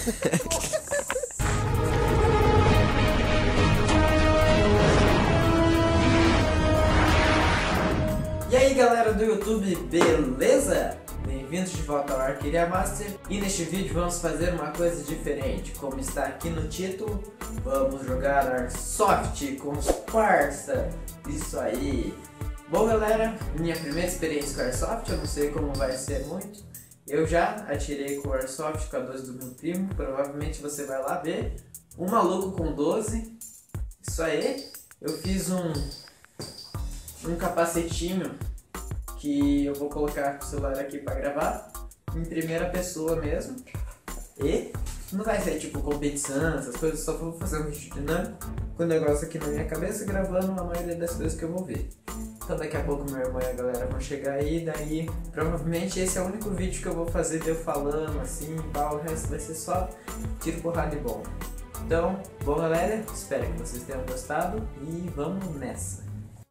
E aí galera do YouTube, beleza? Bem-vindos de volta ao Arqueria Master. E neste vídeo vamos fazer uma coisa diferente. Como está aqui no título, vamos jogar Airsoft com os parça. Isso aí. Bom galera, minha primeira experiência com Airsoft, eu não sei como vai ser muito. Eu já atirei com Airsoft com a 12 do meu primo. Provavelmente você vai lá ver. Um maluco com 12. Isso aí. Eu fiz um capacetinho que eu vou colocar com o celular aqui para gravar em primeira pessoa mesmo, e não vai ser tipo competição, essas coisas, só vou fazer um vídeo dinâmico com o negócio aqui na minha cabeça gravando a maioria das coisas que eu vou ver. Então daqui a pouco meu irmão e a galera vão chegar aí, daí provavelmente esse é o único vídeo que eu vou fazer de eu falando assim, o resto vai ser só tiro, porrada e bom. Então, bom galera, espero que vocês tenham gostado e vamos nessa!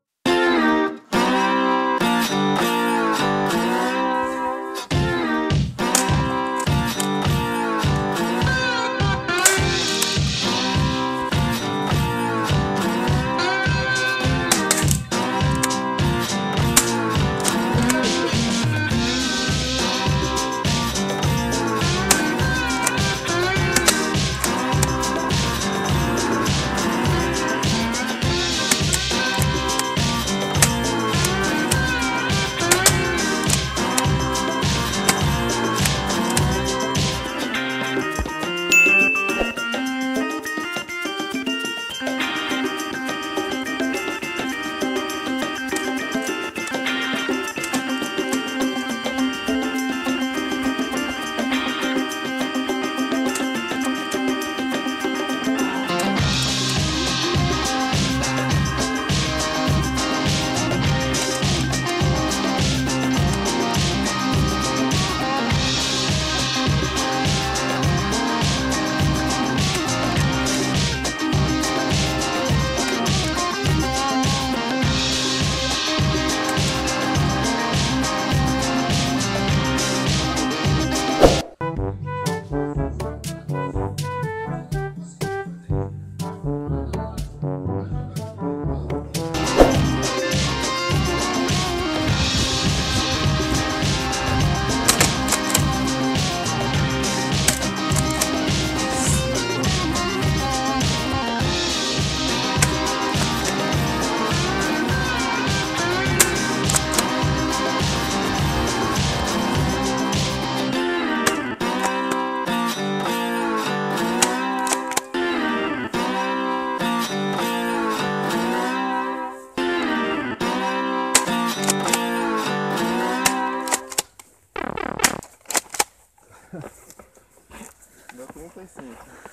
Meu primo foi sim.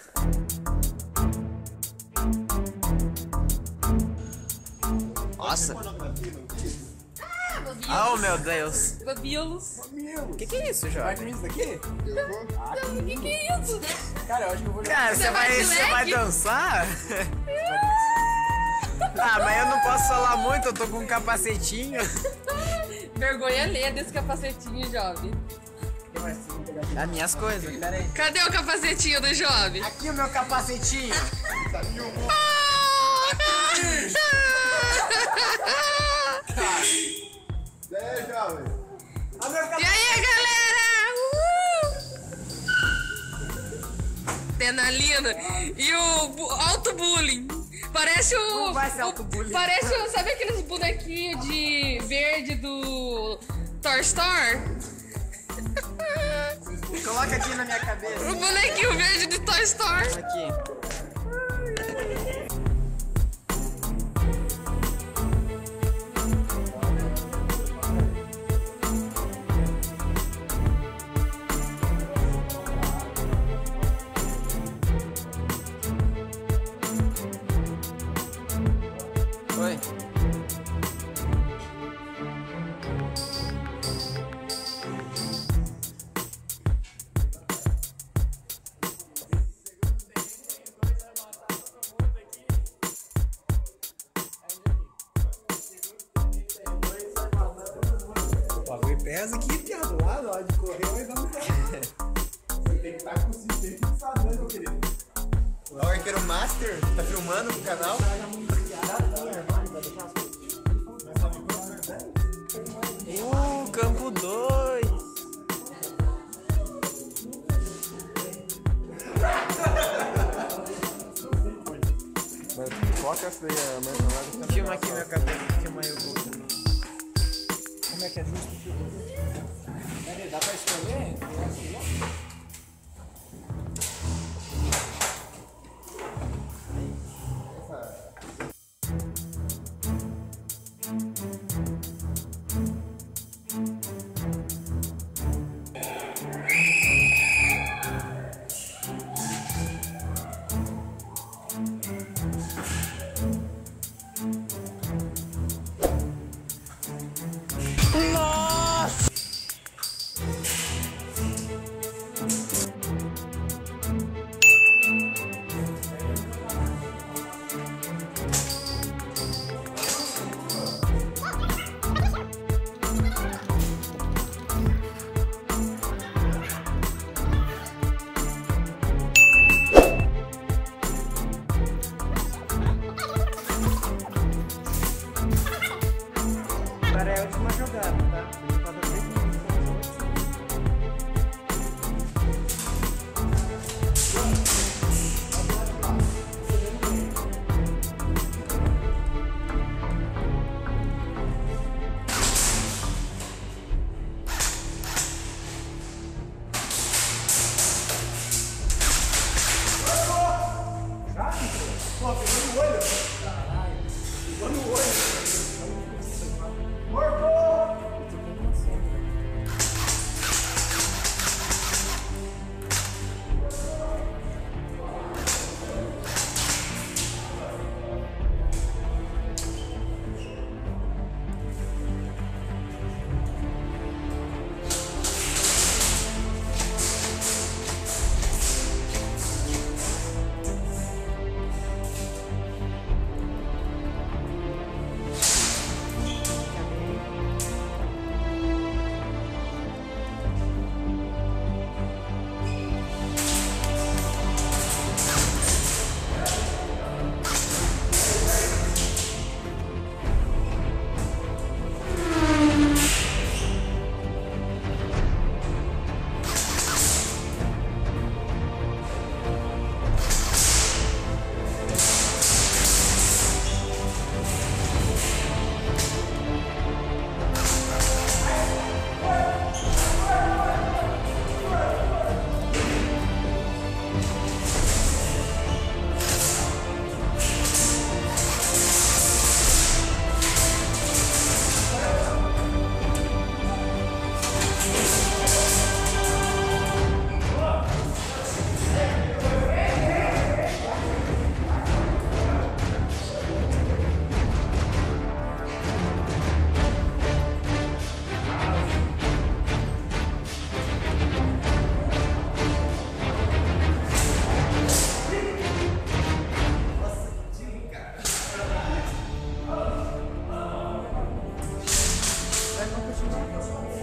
Nossa! Oh meu Deus! Babilos. O que é isso, Vai Jorge? com isso daqui? Eu vou. O que é isso? Cara, eu acho que eu vou jogar. Cara, Você vai de você vai leque? dançar? Ah, mas eu não posso falar muito, eu tô com um capacetinho. Vergonha alheia desse capacetinho, jovem. As minhas coisas, peraí. Cadê o capacetinho do jovem? Aqui o meu capacetinho. É, jovem. E aí, galera? Adrenalina. E o auto-bullying. Parece o... Não vai ser auto-bullying. Parece o... Sabe aqueles bonequinhos de verde do Toy Story? Coloca aqui na minha cabeça. O bonequinho verde de Toy Story. Aqui. Oi. O bagulho pesa aqui, piado. Lá, na hora de correr, vai dar um pé. tem que estar com o sistema fixado, meu querido. Ó, o Arqueiro Master, tá filmando pro canal. Campo 2. Foca essa aí, a merda. Filma aqui meu cabelo, filma aí o gol. Como é que é justo? Peraí, dá pra escolher? Agora é a última jogada, tá? Pô, pegou no olho. Caralho. Pegou no olho. Vai continuar.